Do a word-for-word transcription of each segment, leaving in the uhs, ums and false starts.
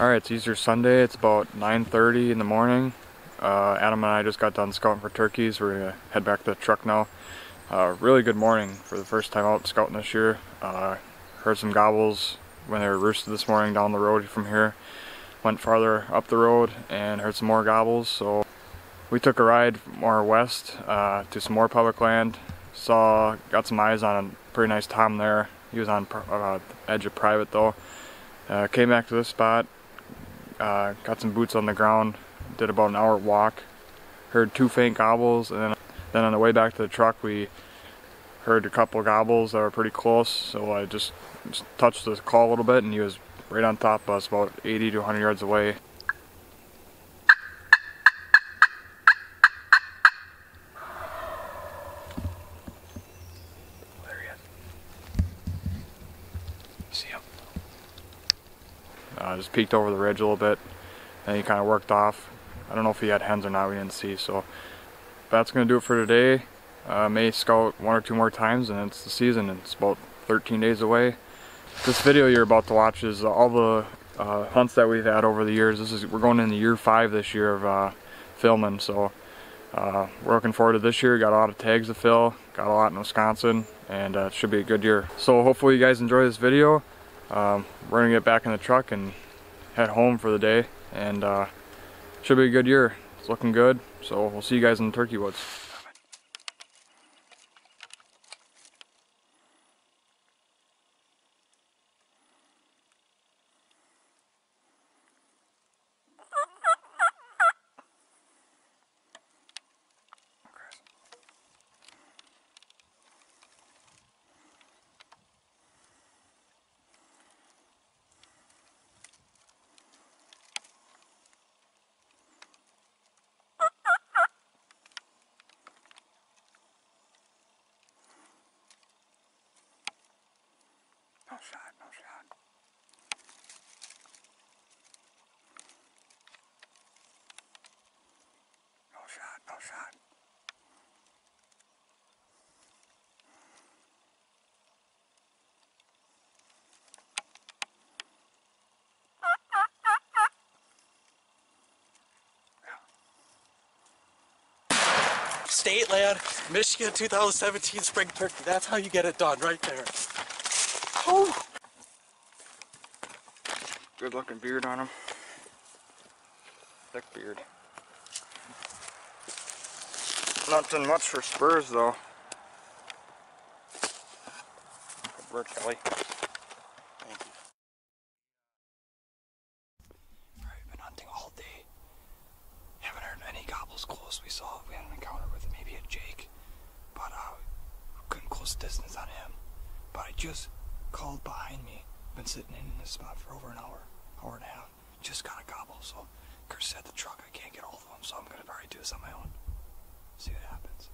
Alright, it's Easter Sunday. It's about nine thirty in the morning. Uh, Adam and I just got done scouting for turkeys. We're going to head back to the truck now. Uh, really good morning for the first time out scouting this year. Uh, heard some gobbles when they were roosted this morning down the road from here. Went farther up the road and heard some more gobbles. So we took a ride more west uh, to some more public land. Saw, got some eyes on a pretty nice tom there. He was on uh, the edge of private though. Uh, came back to this spot. Uh, got some boots on the ground, did about an hour walk, heard two faint gobbles, and then, then on the way back to the truck we heard a couple of gobbles that were pretty close, so I just, just touched the call a little bit and he was right on top of us, about eighty to a hundred yards away. There he is. See him? Uh, just peeked over the ridge a little bit, and he kind of worked off. I don't know if he had hens or not, we didn't see. So that's going to do it for today. Uh, may scout one or two more times and it's the season. It's about thirteen days away. This video you're about to watch is all the uh, hunts that we've had over the years. This is We're going into year five this year of uh, filming, so uh, we're looking forward to this year. Got a lot of tags to fill, got a lot in Wisconsin, and uh, it should be a good year. So hopefully you guys enjoy this video. Um, we're going to get back in the truck and head home for the day, and uh, should be a good year. It's looking good, so we'll see you guys in the turkey woods. No shot, no shot. No shot, no shot. State land, Michigan two thousand seventeen spring turkey. That's how you get it done, right there. Oh. Good looking beard on him. Thick beard. Nothing much for spurs though. Good work, Kelly. Thank you. Alright, been hunting all day. Haven't heard any gobbles close. We saw we had an encounter with maybe a Jake, but uh, couldn't close distance on him. But I just called behind me. Been sitting in this spot for over an hour, hour and a half. Just got a gobble, so Chris at the truck. I can't get all of them, so I'm gonna probably do this on my own. See what happens.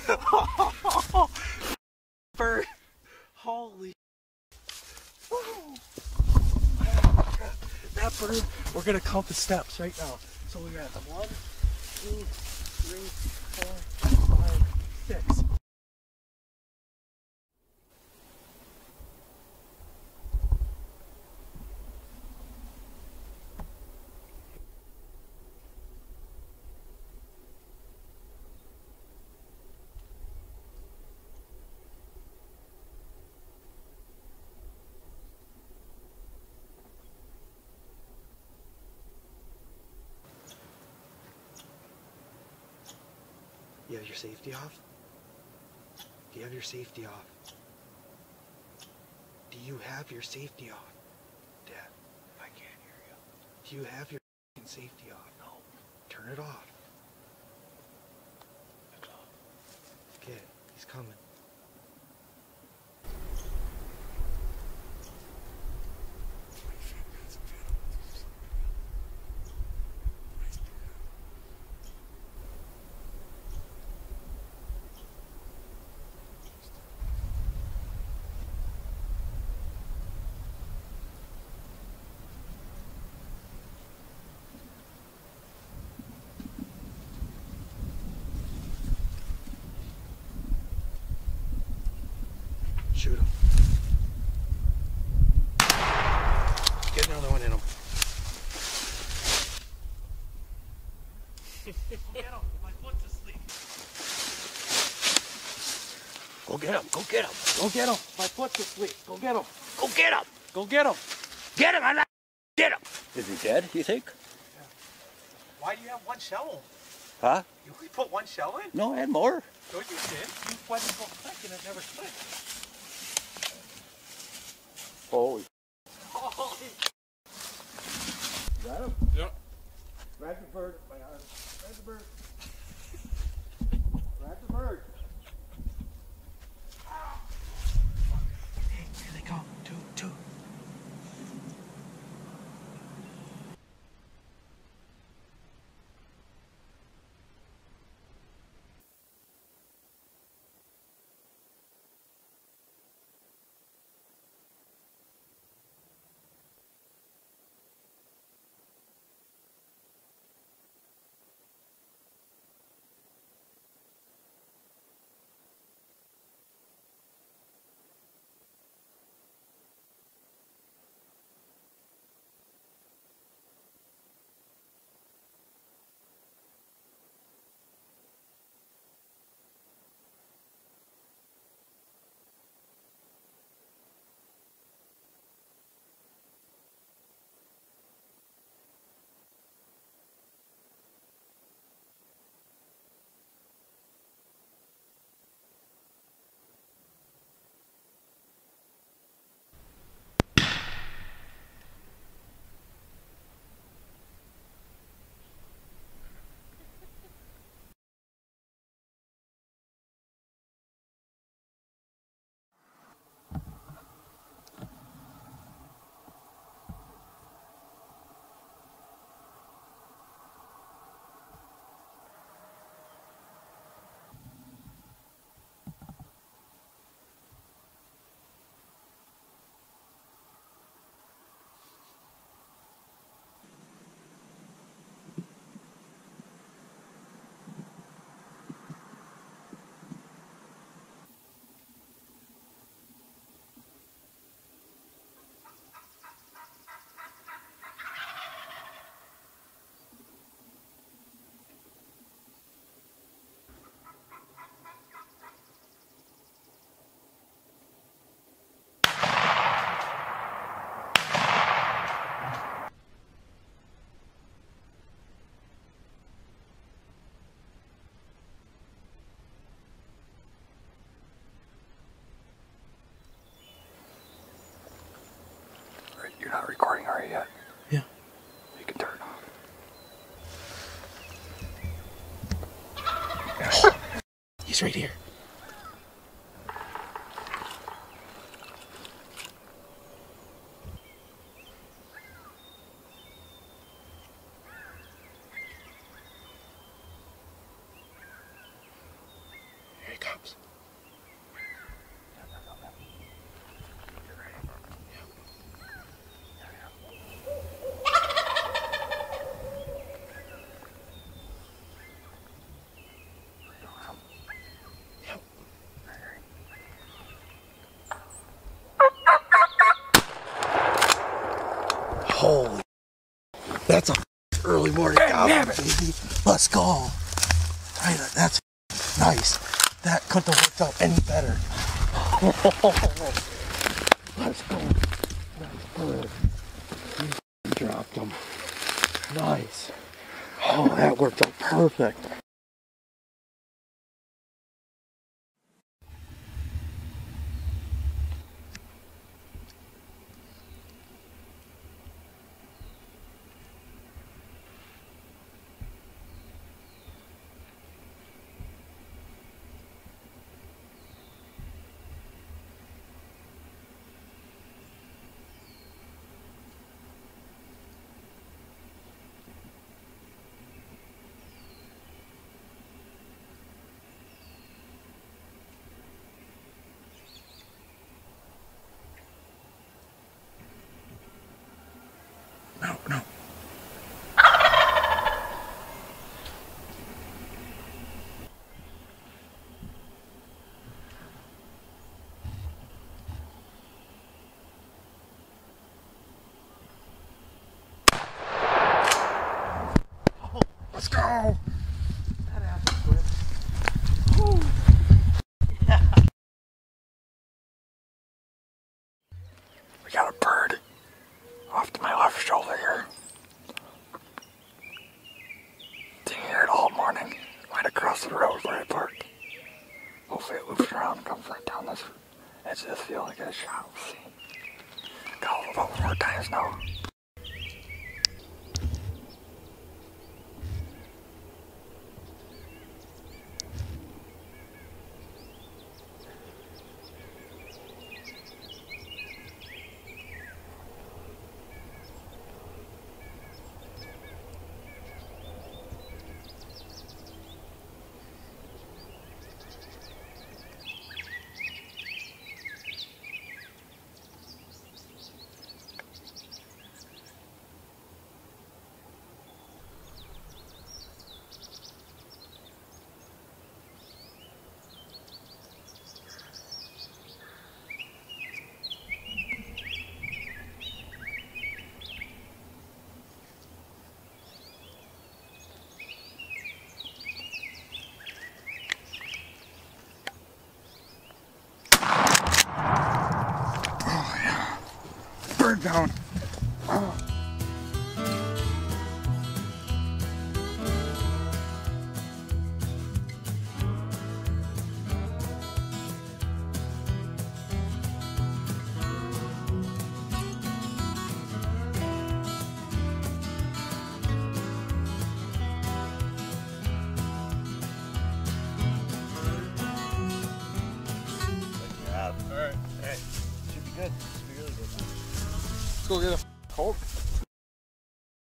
Bird. Holy. That bird, we're gonna count the steps right now. So we got one, two, three, four, five, six. You have your safety off? Do you have your safety off? Do you have your safety off? Dad, I can't hear you. Do you have your safety off? No. Turn it off. It's off. Okay, he's coming. Shoot him. Get another one in him. Get him. My foot's asleep. Go get him. Go get him. Go get him. My foot's asleep. Go get him. Go get him. Go get him. Get him. I'm not. Get him. Is he dead, you think? Yeah. Why do you have one shell? Huh? You only put one shell in? No, I had more. No, you did. You went and go quick and it never split. Holy. Holy. Got him? Yep. Grab the bird. My arm. Grab the bird. Grab the bird. Hey, here they come. Two, two. You're not recording, are you yet? Yeah. You can turn it off. He's right here. Here he early morning gobbler, baby. Let's go. Tyler, that's nice. That couldn't have worked out any better. Let's go. Nice bird. You dropped him. Nice. Oh, that worked out perfect. No, no. Oh, let's go. That ass is good. Woo. Yeah. We got a bird off to my left shoulder here. Didn't hear it all morning. Right across the road where I parked. Hopefully it loops around and comes right down this edge of this field and get a shot. We'll see. Got a little more times now. Bird down. Oh. Alright. Alright. Should be good. Should be really good. Let's go get a Coke.